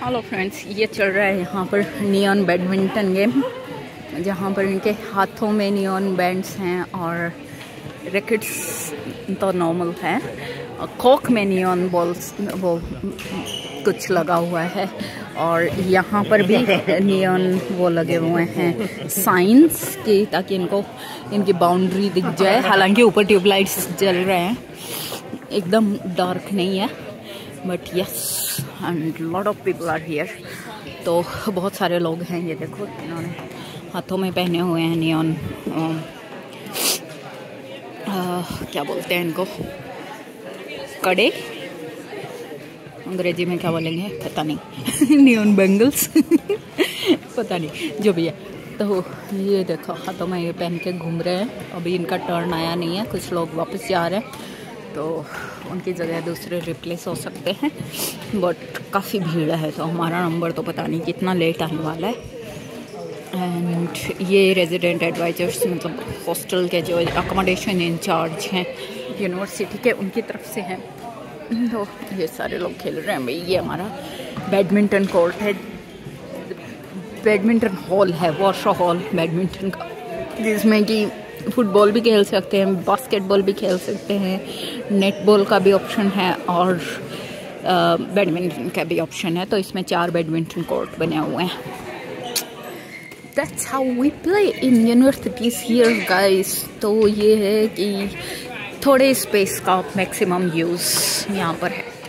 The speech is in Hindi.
हेलो फ्रेंड्स, ये चल रहा है यहाँ पर नियॉन बैडमिंटन गेम, जहाँ पर इनके हाथों में नियॉन बैंड्स हैं और रैकेट्स तो नॉर्मल हैं और कॉक में नियॉन बॉल्स वो कुछ लगा हुआ है और यहाँ पर भी नियॉन वो लगे हुए हैं साइंस की, ताकि इनको इनकी बाउंड्री दिख जाए। हालांकि ऊपर ट्यूबलाइट्स जल रहे हैं, एकदम डार्क नहीं है, but yes and lot of people are here. तो बहुत सारे लोग हैं, ये देखो इन्होंने हाथों में पहने हुए हैं नियॉन क्या बोलते हैं इनको, कड़े, अंग्रेजी में क्या बोलेंगे पता नहीं नियॉन बैंगल्स पता नहीं, जो भी है। तो ये देखो हाथों में ये पहन के घूम रहे हैं। अभी इनका टर्न आया नहीं है, कुछ लोग वापस जा रहे हैं, तो उनकी जगह दूसरे रिप्लेस हो सकते हैं, बट काफ़ी भीड़ है, तो हमारा नंबर तो पता नहीं कितना लेट आने वाला है। एंड ये रेजिडेंट एडवाइजर्स मतलब हॉस्टल के जो अकोमोडेशन इंचार्ज हैं यूनिवर्सिटी के, उनकी तरफ से हैं। तो ये सारे लोग खेल रहे हैं भाई। ये हमारा बैडमिंटन कोर्ट है, बैडमिंटन हॉल है, वॉशर हॉल बैडमिंटन का, जिसमें कि फुटबॉल भी खेल सकते हैं, बास्केटबॉल भी खेल सकते हैं, नेटबॉल का भी ऑप्शन है और बैडमिंटन का भी ऑप्शन है। तो इसमें 4 बैडमिंटन कोर्ट बने हुए हैं। That's how we play in universities here guys। तो ये है कि थोड़े स्पेस का मैक्सिमम यूज़ यहाँ पर है।